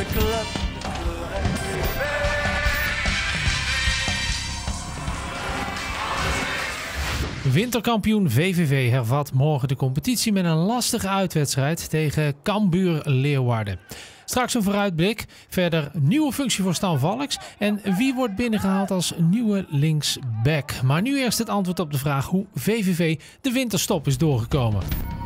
club. Winterkampioen VVV hervat morgen de competitie met een lastige uitwedstrijd tegen Cambuur Leeuwarden. Straks een vooruitblik, verder nieuwe functie voor Stan Valks en wie wordt binnengehaald als nieuwe linksback. Maar nu eerst het antwoord op de vraag hoe VVV de winterstop is doorgekomen.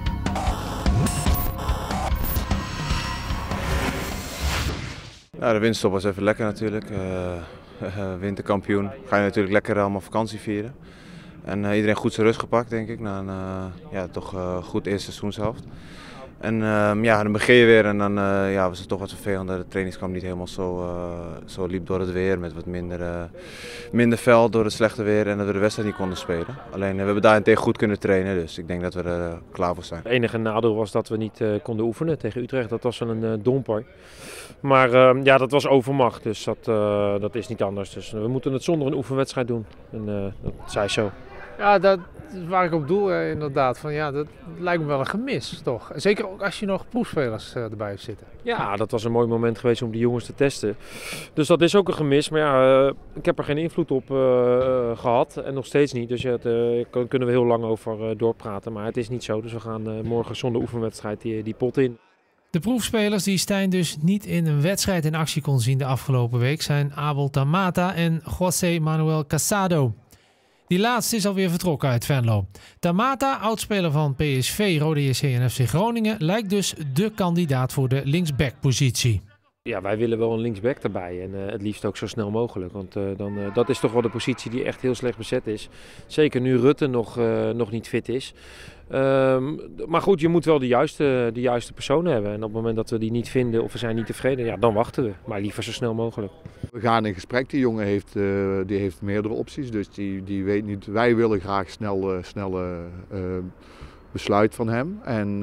Ja, de winterstop was even lekker natuurlijk. Winterkampioen. Ga je natuurlijk lekker allemaal vakantie vieren. En iedereen goed zijn rust gepakt, denk ik, na een toch goed eerste seizoenshelft. En dan begin je weer en dan was het toch wat vervelend dat de trainingskamp niet helemaal zo liep door het weer. Met wat minder veld door het slechte weer en dat we de wedstrijd niet konden spelen. Alleen we hebben daarentegen goed kunnen trainen, dus ik denk dat we er klaar voor zijn. Het enige nadeel was dat we niet konden oefenen tegen Utrecht. Dat was een domper. Maar dat was overmacht, dus dat is niet anders. Dus we moeten het zonder een oefenwedstrijd doen. En dat zij zo. Ja, dat is waar ik op doel inderdaad. Van, ja, dat lijkt me wel een gemis, toch? Zeker ook als je nog proefspelers erbij hebt zitten. Ja, dat was een mooi moment geweest om die jongens te testen. Dus dat is ook een gemis. Maar ja, ik heb er geen invloed op gehad en nog steeds niet. Dus daar kunnen we heel lang over doorpraten. Maar het is niet zo. Dus we gaan morgen zonder oefenwedstrijd die pot in. De proefspelers die Stijn dus niet in een wedstrijd in actie kon zien de afgelopen week zijn Abel Tamata en José Manuel Casado. Die laatste is alweer vertrokken uit Venlo. Tamata, oudspeler van PSV, Rode JC en FC Groningen, lijkt dus de kandidaat voor de linksbackpositie. Ja, wij willen wel een linksback erbij en het liefst ook zo snel mogelijk. Want dat is toch wel de positie die echt heel slecht bezet is. Zeker nu Rutte nog niet fit is. Maar goed, je moet wel de juiste persoon hebben. En op het moment dat we die niet vinden of we zijn niet tevreden, ja, dan wachten we. Maar liever zo snel mogelijk. We gaan in gesprek. Die jongen heeft meerdere opties. Dus die weet niet. Wij willen graag snelle besluit van hem. En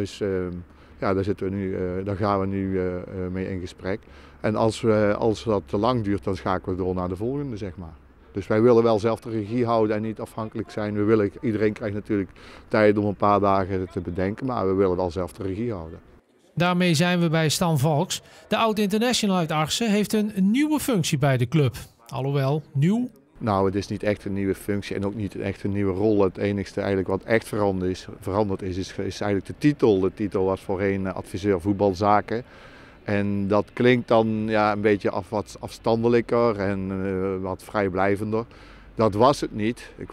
daar gaan we nu mee in gesprek. En als dat te lang duurt, dan schakelen we door naar de volgende, zeg maar. Dus wij willen wel zelf de regie houden en niet afhankelijk zijn. Iedereen krijgt natuurlijk tijd om een paar dagen te bedenken, maar we willen wel zelf de regie houden. Daarmee zijn we bij Stan Valks. De oud-international uit Arsen heeft een nieuwe functie bij de club. Alhoewel, nieuw. Nou, het is niet echt een nieuwe functie en ook niet echt een nieuwe rol. Het enige eigenlijk wat echt veranderd is eigenlijk de titel. De titel was voorheen adviseur voetbalzaken. En dat klinkt dan een beetje wat afstandelijker en wat vrijblijvender. Dat was het niet. Ik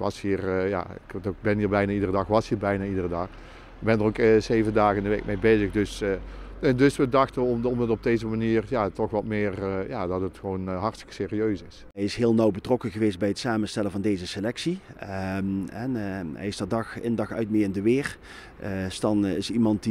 ben hier bijna iedere dag. Ik ben er ook 7 dagen in de week mee bezig. Dus we dachten om het op deze manier toch wat meer, dat het gewoon hartstikke serieus is. Hij is heel nauw betrokken geweest bij het samenstellen van deze selectie. Hij is daar dag in dag uit mee in de weer. Stan is iemand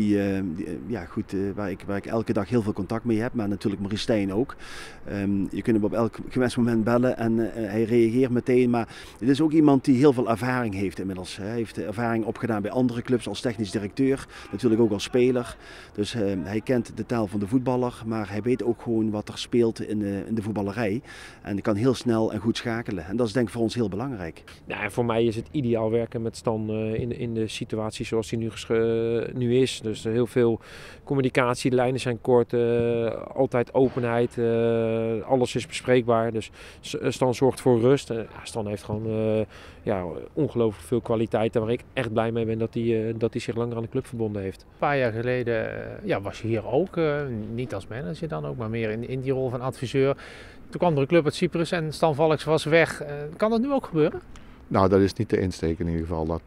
waar ik elke dag heel veel contact mee heb, maar natuurlijk Maurice Stijn ook. Je kunt hem op elk gewenst moment bellen en hij reageert meteen. Maar het is ook iemand die heel veel ervaring heeft inmiddels. Hij heeft ervaring opgedaan bij andere clubs als technisch directeur, natuurlijk ook als speler. Dus hij kent de taal van de voetballer, maar hij weet ook gewoon wat er speelt in de voetballerij. En hij kan heel snel en goed schakelen. En dat is denk ik voor ons heel belangrijk. Ja, voor mij is het ideaal werken met Stan in de situatie zoals hij nu is. Dus heel veel communicatie, de lijnen zijn kort, altijd openheid, alles is bespreekbaar. Dus Stan zorgt voor rust. Stan heeft gewoon ongelooflijk veel kwaliteiten waar ik echt blij mee ben dat hij zich langer aan de club verbonden heeft. Een paar jaar geleden was je hier ook, niet als manager dan ook, maar meer in die rol van adviseur. Toen kwam er een club uit Cyprus en Stan Valks was weg. Kan dat nu ook gebeuren? Nou, dat is niet de insteek in ieder geval.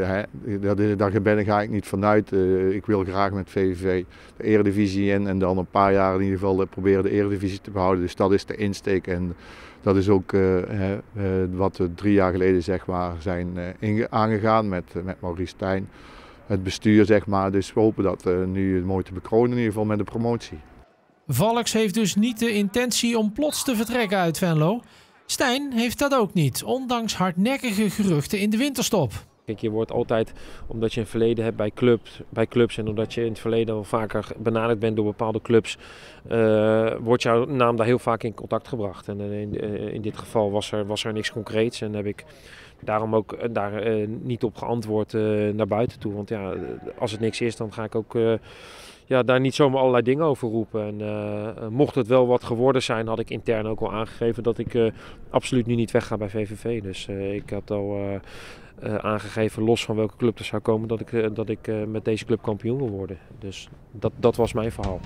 Daar ga ik niet vanuit. Ik wil graag met VVV de Eredivisie in en dan een paar jaar in ieder geval proberen de Eredivisie te behouden. Dus dat is de insteek en dat is ook wat we 3 jaar geleden zeg maar, zijn aangegaan met Maurice Stijn, het bestuur zeg maar. Dus we hopen dat nu mooi te bekronen in ieder geval met de promotie. Valks heeft dus niet de intentie om plots te vertrekken uit Venlo. Stijn heeft dat ook niet, ondanks hardnekkige geruchten in de winterstop. Kijk, je wordt altijd, omdat je een verleden hebt bij clubs en omdat je in het verleden al vaker benaderd bent door bepaalde clubs, wordt jouw naam daar heel vaak in contact gebracht. En in dit geval was er niks concreets en heb ik daarom ook daar niet op geantwoord naar buiten toe. Want ja, als het niks is, dan ga ik ook daar niet zomaar allerlei dingen over roepen. En mocht het wel wat geworden zijn, had ik intern ook al aangegeven dat ik absoluut nu niet wegga bij VVV. Dus ik had al aangegeven, los van welke club er zou komen, dat ik met deze club kampioen wil worden. Dus dat was mijn verhaal.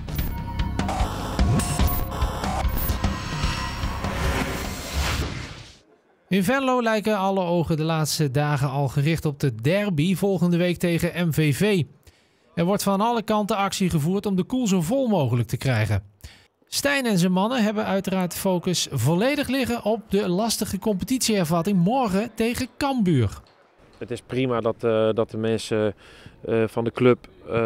In Venlo lijken alle ogen de laatste dagen al gericht op de derby volgende week tegen MVV. Er wordt van alle kanten actie gevoerd om de koel zo vol mogelijk te krijgen. Stijn en zijn mannen hebben uiteraard de focus volledig liggen op de lastige competitiehervatting morgen tegen Cambuur. Het is prima dat de mensen van de club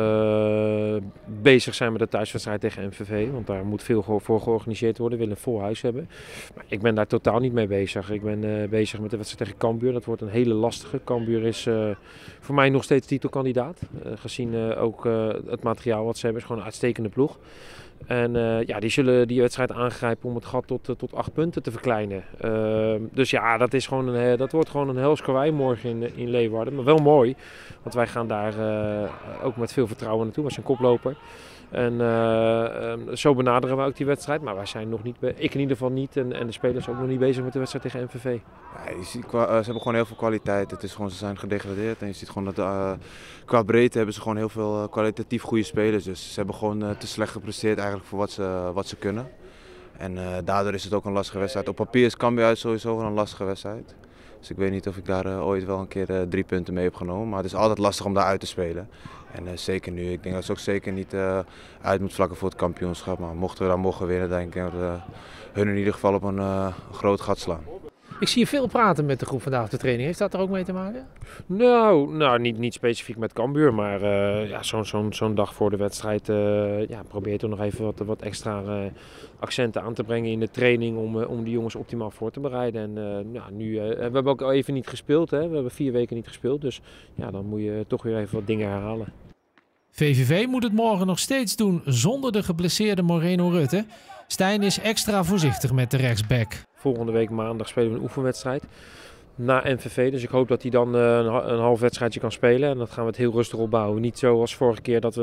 bezig zijn met de thuiswedstrijd tegen MVV. Want daar moet veel voor georganiseerd worden. We willen een vol huis hebben. Maar ik ben daar totaal niet mee bezig. Ik ben bezig met de wedstrijd tegen Cambuur. Dat wordt een hele lastige. Cambuur is voor mij nog steeds titelkandidaat. Gezien ook het materiaal wat ze hebben. Is gewoon een uitstekende ploeg. En die zullen die wedstrijd aangrijpen om het gat tot 8 punten te verkleinen. Dus ja, dat wordt gewoon een hels karwei morgen in Leeuwarden. Maar wel mooi, want wij gaan daar ook met veel vertrouwen naartoe. We zijn koploper. En zo benaderen we ook die wedstrijd. Maar wij zijn nog niet, ik in ieder geval niet en de spelers ook nog niet bezig met de wedstrijd tegen MVV. Ja, je ziet, ze hebben gewoon heel veel kwaliteit. Het is gewoon, ze zijn gedegradeerd en je ziet gewoon dat qua breedte hebben ze gewoon heel veel kwalitatief goede spelers. Dus ze hebben gewoon te slecht gepresteerd eigenlijk voor wat ze kunnen. En daardoor is het ook een lastige wedstrijd. Op papier is Cambuur uit sowieso een lastige wedstrijd. Dus ik weet niet of ik daar ooit wel een keer 3 punten mee heb genomen. Maar het is altijd lastig om daar uit te spelen. En zeker nu. Ik denk dat ze ook zeker niet uit moet vlakken voor het kampioenschap. Maar mochten we dan mogen winnen, denk ik dat we hun in ieder geval op een groot gat slaan. Ik zie je veel praten met de groep vandaag op de training. Heeft dat er ook mee te maken? Nou niet specifiek met Cambuur, maar zo'n dag voor de wedstrijd probeer je toch nog even wat extra accenten aan te brengen in de training om die jongens optimaal voor te bereiden. En we hebben ook al even niet gespeeld, hè? We hebben 4 weken niet gespeeld, dus ja, dan moet je toch weer even wat dingen herhalen. VVV moet het morgen nog steeds doen zonder de geblesseerde Moreno Rutte. Stijn is extra voorzichtig met de rechtsback. Volgende week maandag spelen we een oefenwedstrijd na MVV. Dus ik hoop dat hij dan een half wedstrijdje kan spelen. En dat gaan we het heel rustig opbouwen. Niet zoals vorige keer dat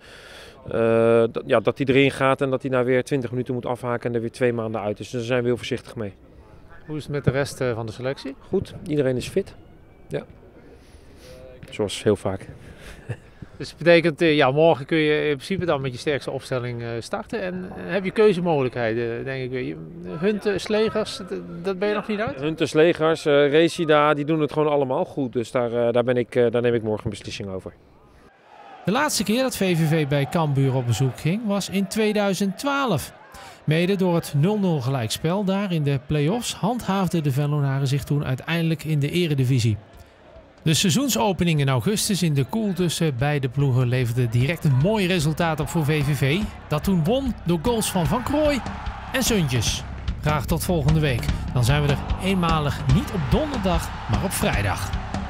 dat hij erin gaat en dat hij na weer 20 minuten moet afhaken en er weer 2 maanden uit is. Dus daar zijn we heel voorzichtig mee. Hoe is het met de rest van de selectie? Goed, iedereen is fit. Ja. Zoals heel vaak. Dus dat betekent, morgen kun je in principe dan met je sterkste opstelling starten. En heb je keuzemogelijkheden, denk ik. Hunten, Slegers, dat ben je nog niet uit? Hunten, Slegers, Recida, die doen het gewoon allemaal goed. Dus daar neem ik morgen een beslissing over. De laatste keer dat VVV bij Cambuur op bezoek ging was in 2012. Mede door het 0-0 gelijkspel daar in de play-offs handhaafden de Venlonaren zich toen uiteindelijk in de eredivisie. De seizoensopening in augustus in de koel tussen beide ploegen leverde direct een mooi resultaat op voor VVV. Dat toen won door goals van Van Krooij en Suntjes. Graag tot volgende week. Dan zijn we er eenmalig niet op donderdag, maar op vrijdag.